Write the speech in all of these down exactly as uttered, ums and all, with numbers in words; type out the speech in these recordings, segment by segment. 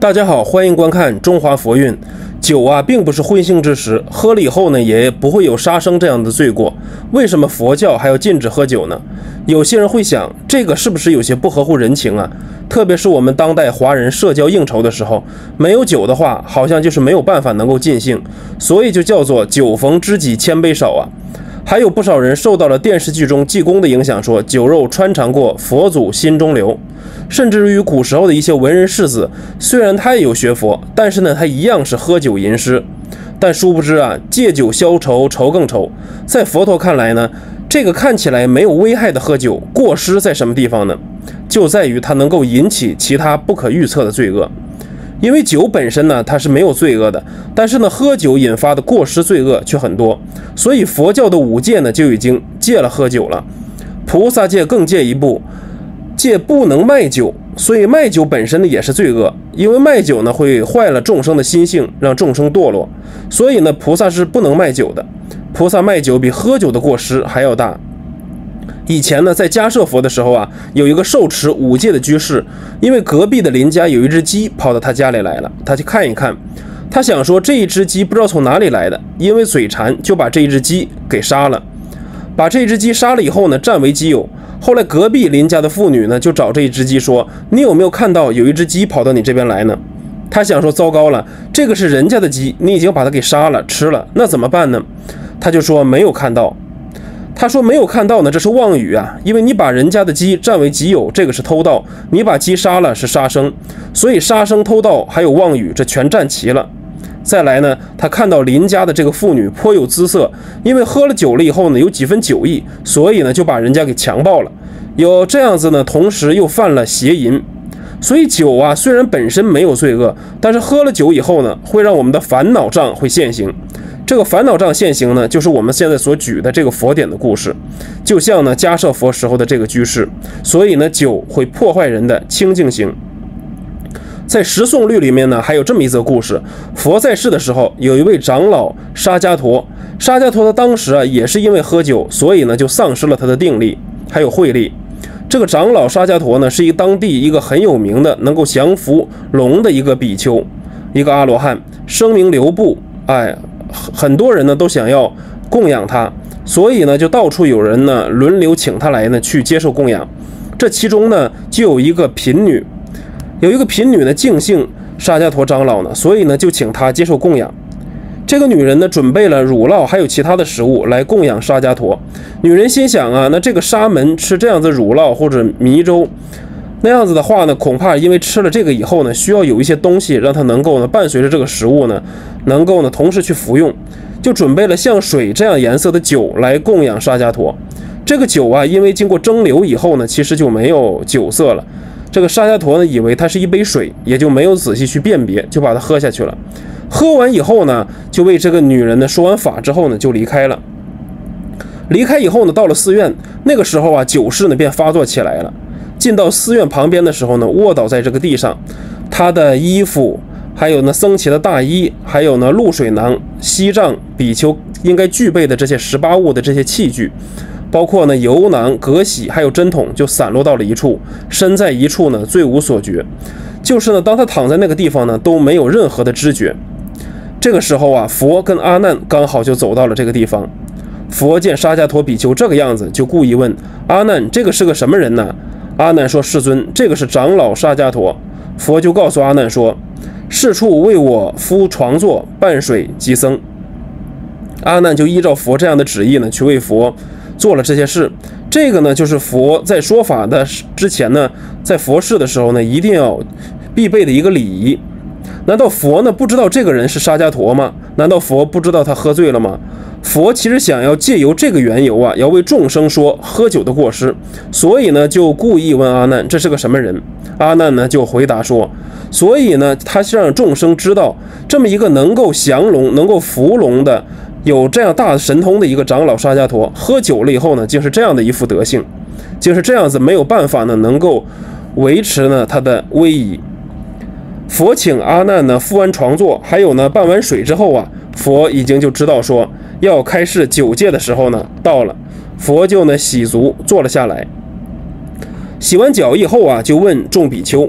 大家好，欢迎观看中华佛韵。酒啊，并不是荤腥之食，喝了以后呢，也不会有杀生这样的罪过。为什么佛教还要禁止喝酒呢？有些人会想，这个是不是有些不合乎人情啊？特别是我们当代华人社交应酬的时候，没有酒的话，好像就是没有办法能够尽兴，所以就叫做酒逢知己千杯少啊。还有不少人受到了电视剧中济公的影响，说酒肉穿肠过，佛祖心中留。甚至于古时候的一些文人士子，虽然他也有学佛，但是呢，他一样是喝酒吟诗。但殊不知啊，借酒消愁，愁更愁。在佛陀看来呢，这个看起来没有危害的喝酒，过失在什么地方呢？就在于它能够引起其他不可预测的罪恶。因为酒本身呢，它是没有罪恶的，但是呢，喝酒引发的过失罪恶却很多，所以佛教的五戒呢就已经戒了喝酒了。菩萨戒更戒一步，戒不能卖酒，所以卖酒本身呢也是罪恶，因为卖酒呢会坏了众生的心性，让众生堕落，所以呢，菩萨是不能卖酒的。菩萨卖酒比喝酒的过失还要大。以前呢，在迦舍佛的时候啊，有一个受持五戒的居士，因为隔壁的邻家有一只鸡跑到他家里来了，他去看一看，他想说这一只鸡不知道从哪里来的，因为嘴馋就把这一只鸡给杀了。把这只鸡杀了以后呢，占为己有。后来隔壁邻家的妇女呢，就找这一只鸡说：“你有没有看到有一只鸡跑到你这边来呢？”他想说：“糟糕了，这个是人家的鸡，你已经把它给杀了吃了，那怎么办呢？”他就说：“没有看到。”他说没有看到呢，这是妄语啊！因为你把人家的鸡占为己有，这个是偷盗；你把鸡杀了是杀生，所以杀生、偷盗还有妄语，这全占齐了。再来呢，他看到邻家的这个妇女颇有姿色，因为喝了酒了以后呢，有几分酒意，所以呢就把人家给强暴了。有这样子呢，同时又犯了邪淫。所以酒啊，虽然本身没有罪恶，但是喝了酒以后呢，会让我们的烦恼障会现行。这个烦恼障现行呢，就是我们现在所举的这个佛典的故事，就像呢迦舍佛时候的这个居士，所以呢酒会破坏人的清净行。在十诵律里面呢，还有这么一则故事：佛在世的时候，有一位长老沙迦陀，沙迦陀他当时啊也是因为喝酒，所以呢就丧失了他的定力还有慧力。这个长老沙迦陀呢，是一当地一个很有名的能够降服龙的一个比丘，一个阿罗汉，声名流布，哎。很多人呢都想要供养他，所以呢就到处有人呢轮流请他来呢去接受供养。这其中呢就有一个贫女，有一个贫女呢敬幸沙迦陀长老呢，所以呢就请他接受供养。这个女人呢准备了乳酪还有其他的食物来供养沙迦陀。女人心想啊，那这个沙门吃这样子乳酪或者糜粥，那样子的话呢，恐怕因为吃了这个以后呢，需要有一些东西让它能够呢伴随着这个食物呢，能够呢同时去服用，就准备了像水这样颜色的酒来供养沙迦陀。这个酒啊，因为经过蒸馏以后呢，其实就没有酒色了。这个沙迦陀呢，以为它是一杯水，也就没有仔细去辨别，就把它喝下去了。喝完以后呢，就为这个女人呢说完法之后呢，就离开了。离开以后呢，到了寺院，那个时候啊，酒势呢便发作起来了。进到寺院旁边的时候呢，卧倒在这个地上，他的衣服，还有呢僧伽的大衣，还有呢露水囊、锡杖、比丘应该具备的这些十八物的这些器具，包括呢油囊、革洗，还有针筒，就散落到了一处，身在一处呢，最无所觉。就是呢，当他躺在那个地方呢，都没有任何的知觉。这个时候啊，佛跟阿难刚好就走到了这个地方。佛见沙迦陀比丘这个样子，就故意问阿难：“这个是个什么人呢？”阿难说：“世尊，这个是长老沙迦陀。”佛就告诉阿难说：“是处为我敷床座，拌水及僧。”阿难就依照佛这样的旨意呢，去为佛做了这些事。这个呢，就是佛在说法的之前呢，在佛事的时候呢，一定要必备的一个礼仪。难道佛呢不知道这个人是沙迦陀吗？难道佛不知道他喝醉了吗？佛其实想要借由这个缘由啊，要为众生说喝酒的过失，所以呢就故意问阿难这是个什么人。阿难呢就回答说，所以呢他是让众生知道，这么一个能够降龙、能够伏龙的、有这样大神通的一个长老沙迦陀，喝酒了以后呢，竟是这样的一副德性，竟是这样子，没有办法呢能够维持呢他的威仪。佛请阿难呢敷完床座，还有呢拌完水之后啊，佛已经就知道说要开示九戒的时候呢到了，佛就呢洗足坐了下来。洗完脚以后啊，就问众比丘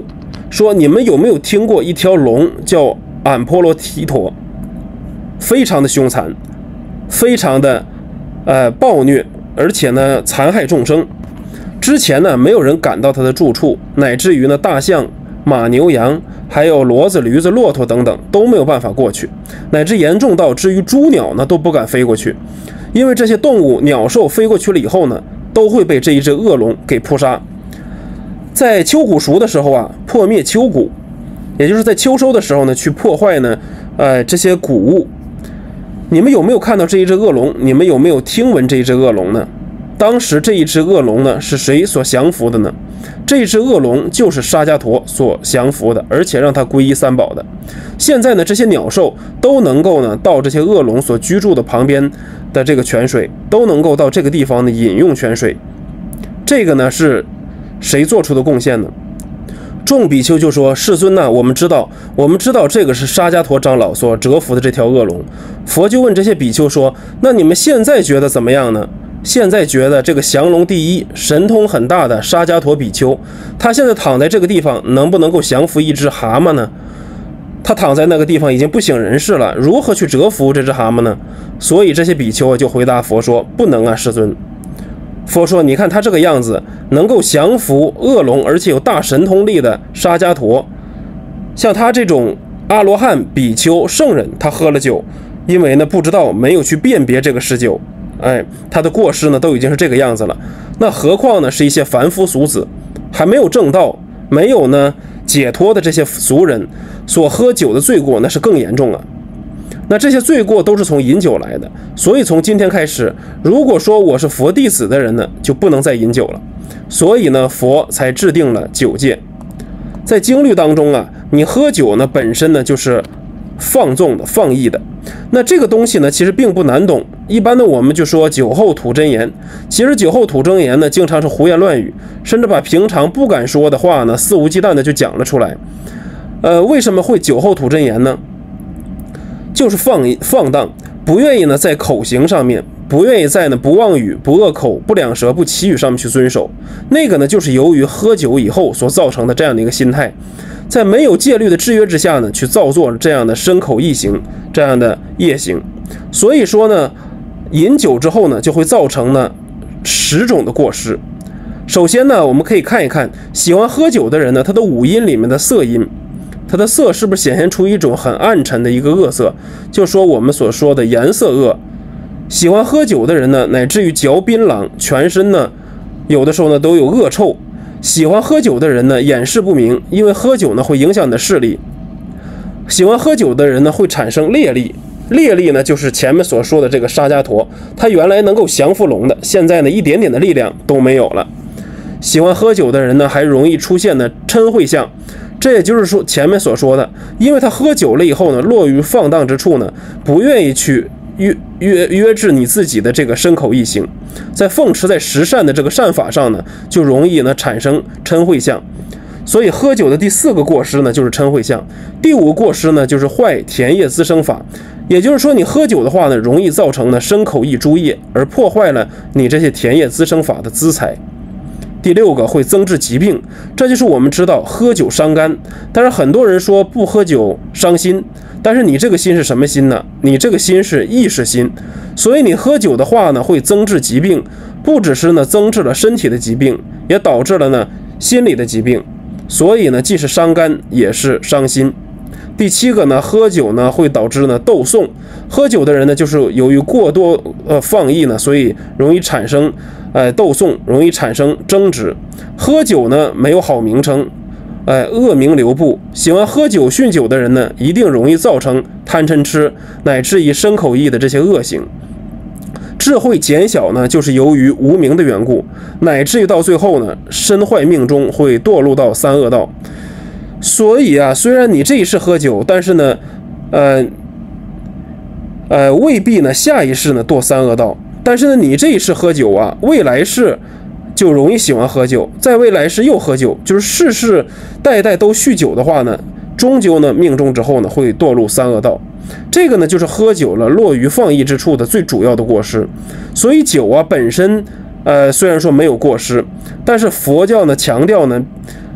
说你们有没有听过一条龙叫俺婆罗提陀，非常的凶残，非常的呃暴虐，而且呢残害众生。之前呢没有人赶到他的住处，乃至于呢大象、马、牛、羊，还有骡子、驴子、骆驼等等都没有办法过去，乃至严重到至于猪鸟呢都不敢飞过去，因为这些动物鸟兽飞过去了以后呢，都会被这一只恶龙给扑杀。在秋谷熟的时候啊，破灭秋谷，也就是在秋收的时候呢，去破坏呢，呃这些谷物。你们有没有看到这一只恶龙？你们有没有听闻这一只恶龙呢？当时这一只恶龙呢，是谁所降服的呢？这一只恶龙就是沙迦陀所降服的，而且让他皈依三宝的。现在呢，这些鸟兽都能够呢到这些恶龙所居住的旁边的这个泉水，都能够到这个地方呢饮用泉水。这个呢是谁做出的贡献呢？众比丘就说：“世尊呐、啊，我们知道，我们知道这个是沙迦陀长老所折服的这条恶龙。”佛就问这些比丘说：“那你们现在觉得怎么样呢？”现在觉得这个降龙第一、神通很大的沙迦陀比丘，他现在躺在这个地方，能不能够降服一只蛤蟆呢？他躺在那个地方已经不省人事了，如何去折服这只蛤蟆呢？所以这些比丘就回答佛说：“不能啊，世尊。”佛说：“你看他这个样子，能够降服恶龙，而且有大神通力的沙迦陀，像他这种阿罗汉、比丘、圣人，他喝了酒，因为呢不知道，没有去辨别这个是酒。”哎，他的过失呢都已经是这个样子了，那何况呢是一些凡夫俗子，还没有正道、没有呢解脱的这些俗人所喝酒的罪过，那是更严重了。那这些罪过都是从饮酒来的，所以从今天开始，如果说我是佛弟子的人呢，就不能再饮酒了。所以呢，佛才制定了酒戒。在经律当中啊，你喝酒呢本身呢就是放纵的、放逸的。那这个东西呢，其实并不难懂。一般呢，我们就说酒后吐真言。其实酒后吐真言呢，经常是胡言乱语，甚至把平常不敢说的话呢，肆无忌惮的就讲了出来。呃，为什么会酒后吐真言呢？就是放放荡，不愿意呢在口型上面，不愿意在呢不妄语、不恶口、不两舌、不绮语上面去遵守。那个呢，就是由于喝酒以后所造成的这样的一个心态。在没有戒律的制约之下呢，去造作这样的身口意行这样的业行。所以说呢，饮酒之后呢，就会造成呢十种的过失。首先呢，我们可以看一看喜欢喝酒的人呢，他的五音里面的色音，他的色是不是显现出一种很暗沉的一个恶色，就说我们所说的颜色恶。喜欢喝酒的人呢，乃至于嚼槟榔，全身呢有的时候呢都有恶臭。喜欢喝酒的人呢，眼视不明，因为喝酒呢会影响你的视力。喜欢喝酒的人呢，会产生劣力，劣力呢就是前面所说的这个沙迦陀，他原来能够降服龙的，现在呢一点点的力量都没有了。喜欢喝酒的人呢，还容易出现呢嗔恚相，这也就是说前面所说的，因为他喝酒了以后呢，落于放荡之处呢，不愿意去约约约制你自己的这个身口意行，在奉持在十善的这个善法上呢，就容易呢产生嗔恚相。所以喝酒的第四个过失呢，就是嗔恚相。第五个过失呢，就是坏田业滋生法。也就是说，你喝酒的话呢，容易造成呢身口意诸业，而破坏了你这些田业滋生法的资财。第六个会增治疾病，这就是我们知道喝酒伤肝。但是很多人说不喝酒伤心，但是你这个心是什么心呢？你这个心是意识心，所以你喝酒的话呢，会增治疾病，不只是呢增治了身体的疾病，也导致了呢心理的疾病。所以呢，既是伤肝，也是伤心。第七个呢，喝酒呢会导致呢斗讼。喝酒的人呢，就是由于过多呃放逸呢，所以容易产生呃斗讼，容易产生争执。喝酒呢没有好名称，哎、呃，恶名留步。喜欢喝酒酗酒的人呢，一定容易造成贪嗔痴，乃至于身口意的这些恶行。智慧减小呢，就是由于无明的缘故，乃至于到最后呢，身坏命中会堕入到三恶道。所以啊，虽然你这一世喝酒，但是呢，呃，呃，未必呢下一世呢堕三恶道。但是呢，你这一世喝酒啊，未来世就容易喜欢喝酒，在未来世又喝酒，就是世世代代都酗酒的话呢，终究呢命中之后呢会堕入三恶道。这个呢就是喝酒了落于放逸之处的最主要的过失。所以酒啊本身呃虽然说没有过失，但是佛教呢强调呢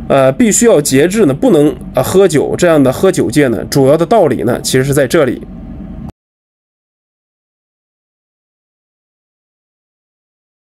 呃，必须要节制呢，不能啊喝酒这样的喝酒戒呢，主要的道理呢，其实是在这里。